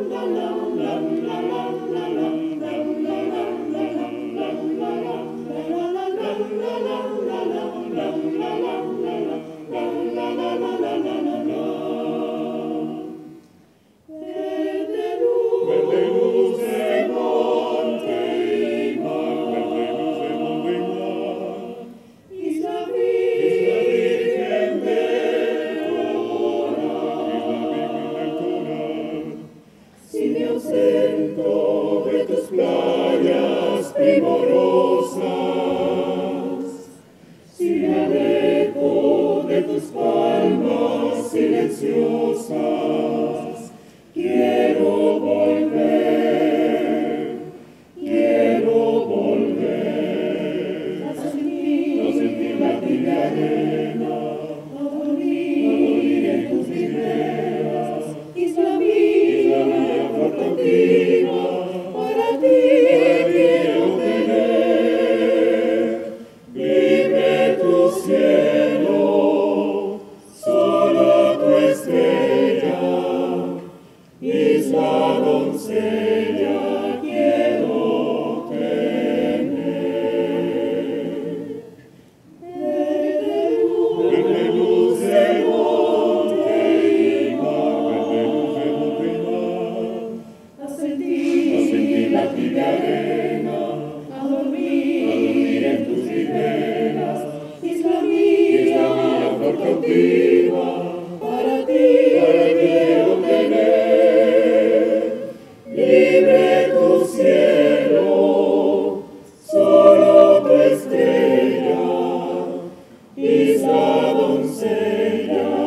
Centro de tus playas primorosas, si me alejo de tus palmas silenciosas, quiero volver a sentir la tibia arena, a dormir en tus riberas, isla mía, flor cautiva, para ti quiero tener. Libre tu cielo, sola tu estrella, isla doncella quiero tener. Verde luz de monte y mar, a sentir la tibia arena, a dormir en tus riberas, isla mía, flor cautiva, para ti quiero tener. Libre tu cielo, solo tu estrella, isla doncella